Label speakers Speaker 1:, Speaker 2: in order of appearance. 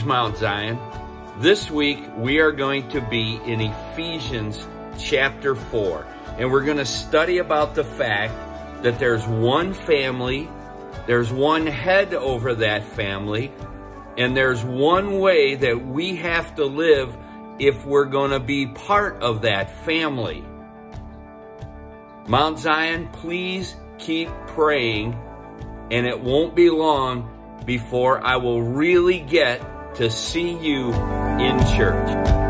Speaker 1: Mount Zion. This week we are going to be in Ephesians chapter 4, and we're going to study about the fact that there's one family, there's one head over that family, and there's one way that we have to live if we're going to be part of that family. Mount Zion, please keep praying, and it won't be long before I will really get to see you in church.